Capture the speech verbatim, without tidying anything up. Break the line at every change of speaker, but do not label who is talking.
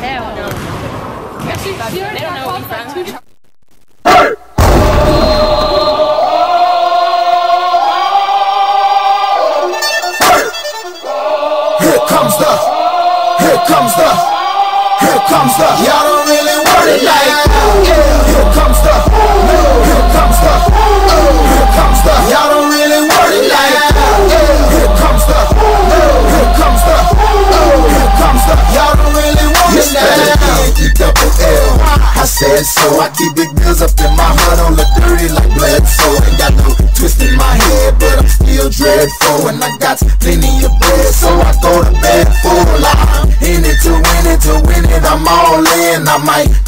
Hell no. Actually, they don't know what we from.
Here comes the, here comes the, here comes the, y'all don't really want it like that. Here comes the, here comes the, here comes the, y'all don't really want it like that. Here comes the, here comes the, here comes the, y'all don't really want it like that. E double L, I said so. I keep big bills up in my heart on the dirty like blood, so ain't got no twist in my head, but I'm still dreadful, and I got plenty of bread, so I go to bed full. I'm in it to win it, to win it, I'm all in. I might